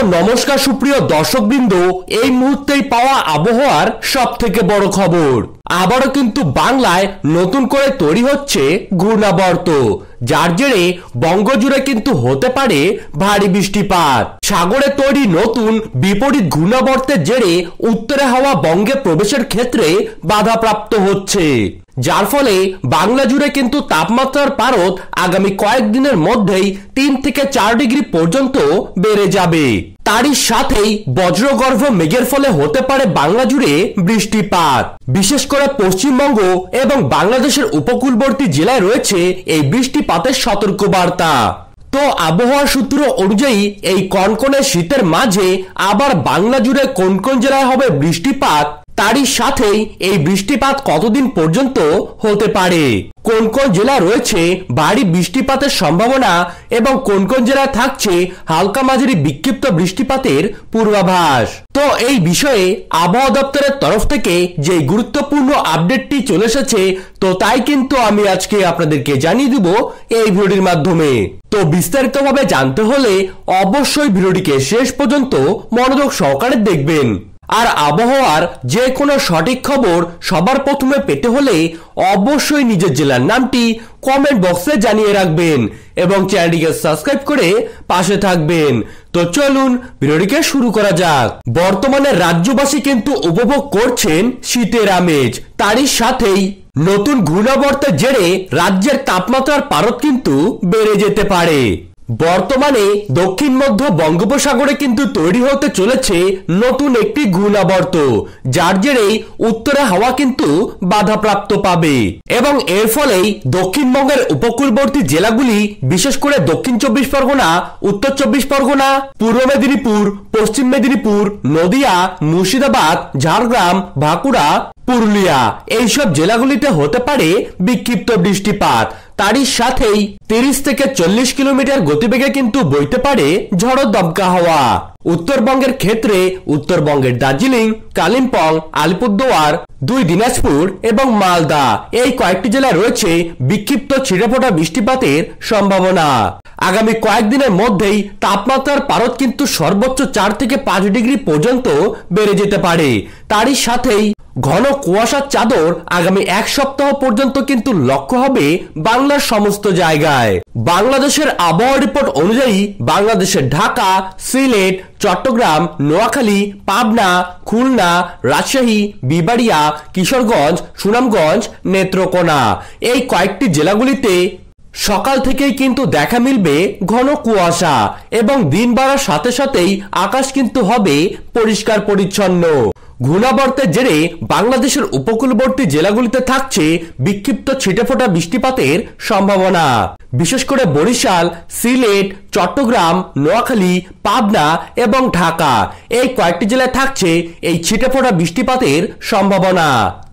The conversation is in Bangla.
নমস্কার সুপ্রিয় দর্শকবৃন্দ, এই মুহূর্তেই পাওয়া আবহাওয়ার সবথেকে বড় খবর। আবারও কিন্তু বাংলায় নতুন করে তৈরি হচ্ছে ঘূর্ণাবর্ত, যার জেরে বঙ্গজুড়ে কিন্তু হতে পারে ভারী বৃষ্টিপাত। সাগরে তৈরি নতুন বিপরীত ঘূর্ণাবর্তের জেরে উত্তরে হাওয়া বঙ্গে প্রবেশের ক্ষেত্রে বাধাপ্রাপ্ত হচ্ছে, যার ফলে বাংলা জুড়ে কিন্তু তাপমাত্রার পারদ আগামী কয়েকদিনের মধ্যেই 3 থেকে 4 ডিগ্রি পর্যন্ত বেড়ে যাবে। তারই সাথেই বজ্রগর্ভ মেঘের ফলে হতে পারে বাংলা জুড়ে বৃষ্টিপাত। বিশেষ করে পশ্চিমবঙ্গ এবং বাংলাদেশের উপকূলবর্তী জেলায় রয়েছে এই বৃষ্টিপাতের সতর্কবার্তা। তো আবহাওয়া সূত্র অনুযায়ী এই কনকনে শীতের মাঝে আবার বাংলা জুড়ে কোন কোন জেলায় হবে বৃষ্টিপাত, তারই সাথেই এই বৃষ্টিপাত কতদিন পর্যন্ত হতে পারে, কোন কোন জেলা রয়েছে ভারী বৃষ্টিপাতের সম্ভাবনা এবং কোন কোন জেলায় থাকছে হালকা মাঝারি বিক্ষিপ্ত বৃষ্টিপাতের পূর্বাভাস। তো এই বিষয়ে আবহাওয়া দপ্তরের তরফ থেকে যে গুরুত্বপূর্ণ আপডেটটি চলে এসেছে, তো তাই কিন্তু আমি আজকে আপনাদেরকে জানিয়ে দিব এই ভিডিওটির মাধ্যমে। তো বিস্তারিতভাবে জানতে হলে অবশ্যই ভিডিওটিকে শেষ পর্যন্ত মনোযোগ সহকারে দেখবেন। আর আবহাওয়ার যে কোনো সঠিক খবর সবার প্রথমে পেতে হলে অবশ্যই নিজের জেলার নামটি কমেন্ট বক্সে জানিয়ে রাখবেন এবং চ্যানেলটিকে সাবস্ক্রাইব করে পাশে থাকবেন। তো চলুন ভিডিওটিকে শুরু করা যাক। বর্তমানে রাজ্যবাসী কিন্তু উপভোগ করছেন শীতের আমেজ, তারই সাথেই নতুন ঘূর্ণাবর্তের জেরে রাজ্যের তাপমাত্রার পারদ কিন্তু বেড়ে যেতে পারে। বর্তমানে দক্ষিণ মধ্য বঙ্গোপসাগরে কিন্তু তৈরি হতে চলেছে নতুন একটি ঘূর্ণাবর্ত, যার জেরেই উত্তরে হাওয়া কিন্তু বাধাপ্রাপ্ত পাবে এবং এর ফলেই দক্ষিণবঙ্গের উপকূলবর্তী জেলাগুলি বিশেষ করে দক্ষিণ 24 পরগনা, উত্তর 24 পরগনা, পূর্ব মেদিনীপুর, পশ্চিম মেদিনীপুর, নদিয়া, মুর্শিদাবাদ, ঝাড়গ্রাম, বাঁকুড়া, পুরুলিয়া এইসব জেলাগুলিতে হতে পারে বিক্ষিপ্ত বৃষ্টিপাত। তারই সাথেই 30 থেকে 40 কিলোমিটার গতিবেগে কিন্তু বইতে পারে ঝড়ো দমকা হাওয়া। উত্তরবঙ্গের ক্ষেত্রে উত্তরবঙ্গের দার্জিলিং, কালিম্পং, আলিপুরদুয়ার, 2 দিনাজপুর এবং মালদা এই কয়েকটি জেলায় রয়েছে বিক্ষিপ্ত ছিটেফোঁটা বৃষ্টিপাতের সম্ভাবনা। আগামী কয়েকদিনের মধ্যেই তাপমাত্রার পারদ কিন্তু সর্বোচ্চ 4 থেকে 5 ডিগ্রি পর্যন্ত বেড়ে যেতে পারে। তারই সাথেই ঘন কুয়াশার চাদর আগামী 1 সপ্তাহ পর্যন্ত কিন্তু লক্ষ্য হবে বাংলার সমস্ত জায়গায়। বাংলাদেশের আবহাওয়া রিপোর্ট অনুযায়ী বাংলাদেশের ঢাকা, সিলেট, চট্টগ্রাম, নোয়াখালী, পাবনা, খুলনা, রাজশাহী, বিবাড়িয়া, কিশোরগঞ্জ, সুনামগঞ্জ, নেত্রকোনা এই কয়েকটি জেলাগুলিতে সকাল থেকেই কিন্তু দেখা মিলবে ঘন কুয়াশা এবং দিন বাড়ার সাথে সাথেই আকাশ কিন্তু হবে পরিষ্কার পরিচ্ছন্ন। ঘূর্ণাবর্তের জেরে বাংলাদেশের উপকূলবর্তী জেলাগুলিতে থাকছে বিক্ষিপ্ত ছিটেফোঁটা বৃষ্টিপাতের সম্ভাবনা। বিশেষ করে বরিশাল, সিলেট, চট্টগ্রাম, নোয়াখালী, পাবনা এবং ঢাকা এই কয়েকটি জেলায় থাকছে এই ছিটেফোঁটা বৃষ্টিপাতের সম্ভাবনা।